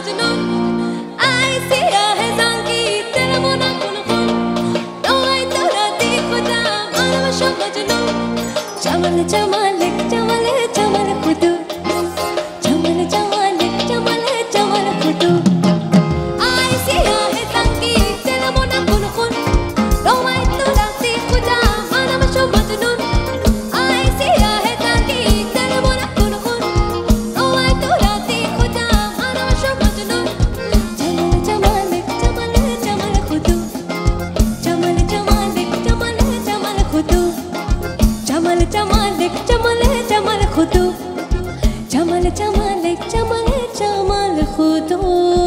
मजनून ऐसी है सांगी तेरा मोना कुन कुन तो आई तोरा दी खुदा मालूम शो मजनून चमल चमल चमल चमल खुदू चमल चमल चमल चमल खुदू ऐसी है सांगी तेरा मोना कुन कुन तो आई तोरा दी खुदा मालूम शो मजनून ऐसी है सांगी तेरा मोना कुन कुन तो आई तोरा दी खुदा मालूम शो मजनून चमल चमल चमल चमल खुदू चमल चमल चमल चमल खुदू चमल चमल चमल चमल खुदू चमल चमल चमल चमल खुदू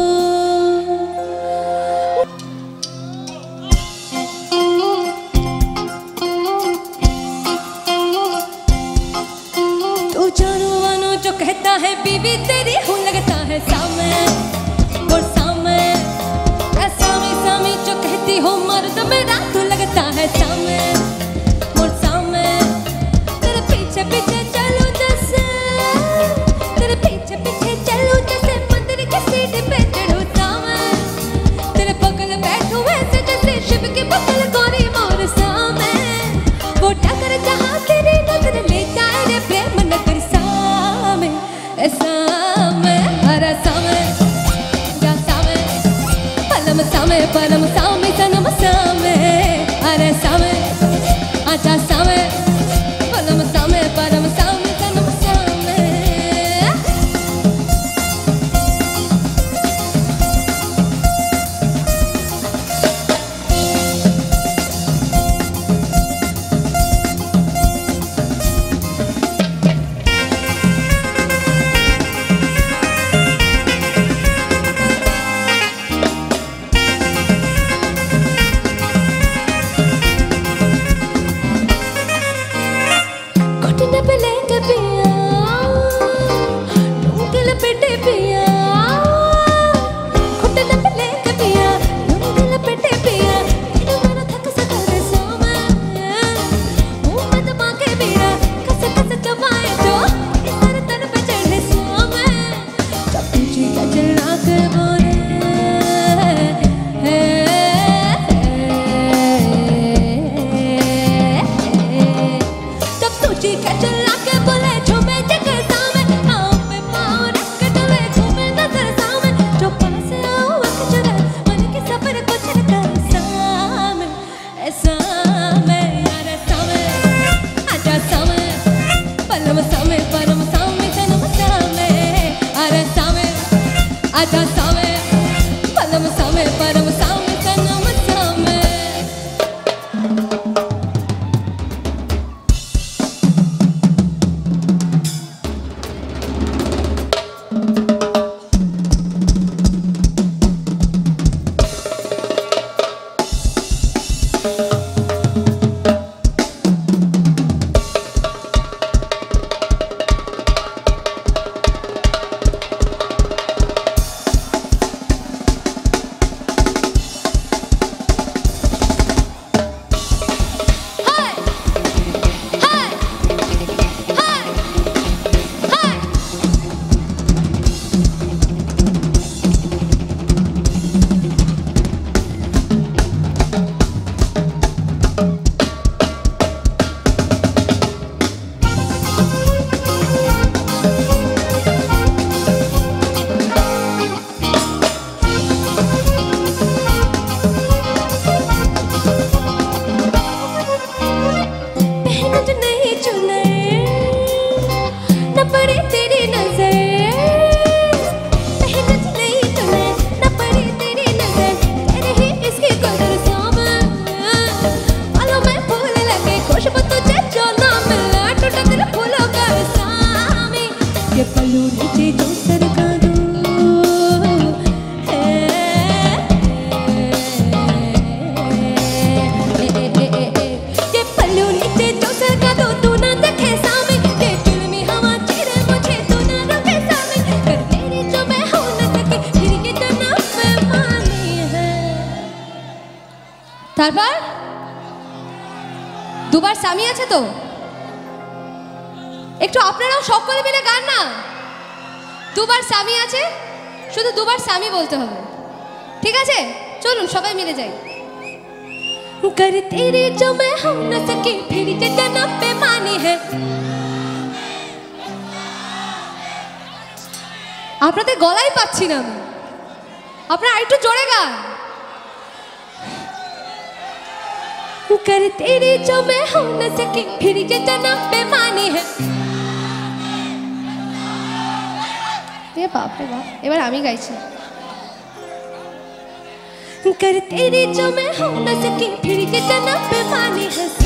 तू जानो मानो जो कहता है बीवी तेरी हूँ लगता है सामे और सामे सामी सामी जो कहती हो मर्द मेरा तू लगता है सामे और सामे तेरे पीछे पीछे चलूं जैसे तेरे पीछे पीछे चलूं जैसे मंदिर की सीढ़ी पे चढ़ूं सामे तेरे बगल बैठूं ऐसे जैसे शिव की बगल गोरी मोर सामे वो टकर जहाँ तेरी नजर ले जाए रे प्रेम नगर सामे सामे अरे सामे जा सामे पलम सामे सनम सामे अरे सामे आजा सामे पलम सामे सनम सामे घुटने पे लेंगे पिया लुंगी लपेटे पिया घुटने पे लेंगे पिया लुंगी लपेटे पिया तेरे मेरा थक सका रे सामे मुंह में दबा के मेरा कस कस चबाए जो सर तन पे चढ़े सामे जब तुझे का चलना के बोले जब तुझे का चलना के बोले झूमे जगह सामे पाँव पे पाँव रख के डोले घूमे नजर सामे जो पास आओ आँख चुरा मन के सफर को चलता सामे सामे यार सामे आजा सामे पलम सामे सनम सामे अरे सामे आजा सामे पलम सामे सनम सामे हाय हाय हाय हाय पहन जो नहीं चुने न पड़े तेरी नजर पहन जो नहीं चुने न पड़े तेरी नजर तेरे ही इसकी कदर सामे मालूम है फूल लगे खुशबू तुझे जो ना मिला टूटा दिल फूलों का सामे ये पल्लू नीचे जो सरका दो ये पल्लू नीचे जो सरका दो तू ना देखे सामे ये जुल्मी हवा चीरे मुझे तू ना रोके सामे कर तेरी जो मैं हो न सकी फिर ये जन्म में मानी है তারপর দুবার স্বামী আছে তো একটু আপনারাও সকলে মিলে গান না দুবার স্বামী আছে শুধু দুবার স্বামী বলতে হবে, ঠিক আছে? চলুন সবাই মিলে যাই। कर तेरी जो मैं हो न सकी फिर के जन्म पे मानी है। আপনাদের গলাই পাচ্ছি না আমি, আপনারা একটু জোরে গান। कर तेरी जो मैं हो न सकी फिर के जन्म पे मानी है। এ বাপ রে বাপ, এবার আমি গাইছি। कर तेरी जो मैं हो न सकी फिर के जन्म पे मानी है।